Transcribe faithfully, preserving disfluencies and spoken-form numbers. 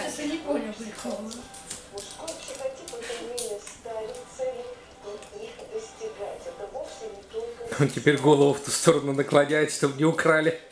Ты не понял прикола. Мужской психотип — это умение ставить цели и их достигать. Это вовсе не только... Он теперь голову в ту сторону наклоняет, чтобы не украли.